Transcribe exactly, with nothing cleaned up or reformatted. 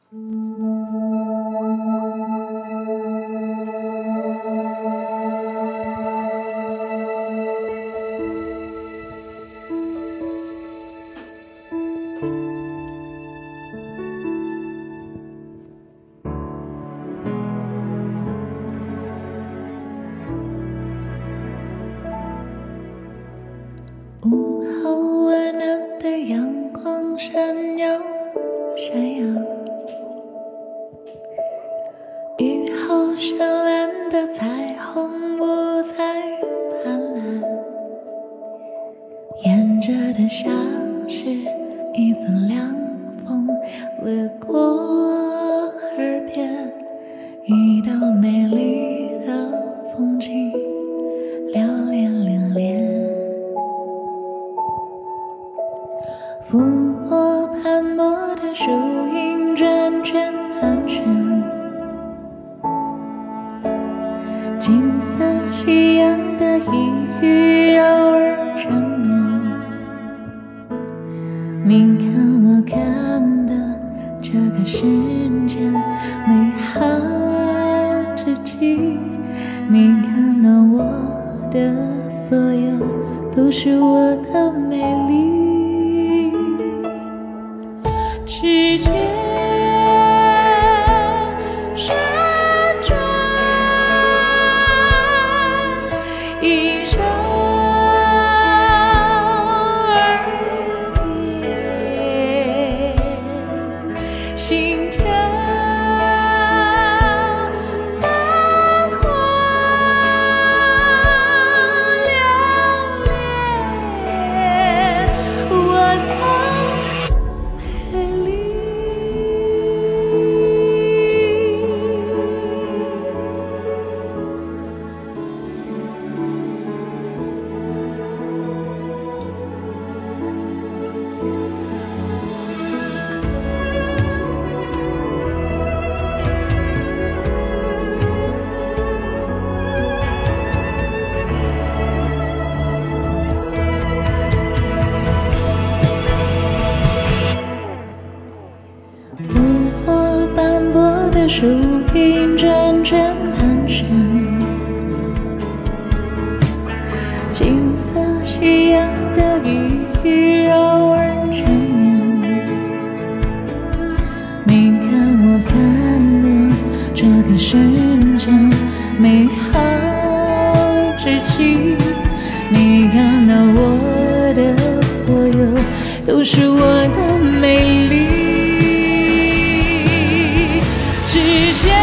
午后温暖的阳光闪耀闪耀，雨后绚烂的彩虹五彩斑斓，沿着的像是一层凉风掠过耳边，遇到美丽的风景留恋留恋，抚摸斑驳的树影转圈盘旋，金色夕阳的一语绕耳缠绵，你看我看的这个世界美好至极，你看到我的所有都是我的美丽，指尖旋转，一生耳边，心跳泛黄流连，我的美丽。抚摸斑驳的树影转圈盘旋，金色夕阳的一语绕耳缠绵，你看我看的这个世界美好至极，你看到我的所有都是我的美丽，指尖